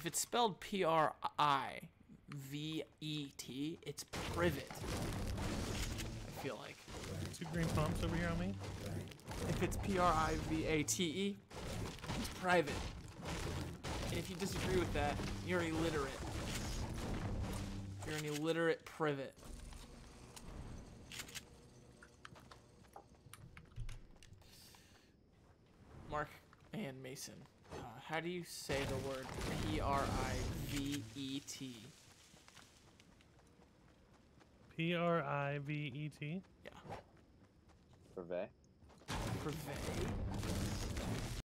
If it's spelled Privet, it's privet. I feel like. 2 green pumps over here on me. If it's Private, it's private. And if you disagree with that, you're illiterate. You're an illiterate privet. Mark and Mason, how do you say the word Privet? Privet. Yeah. Privet. Privet?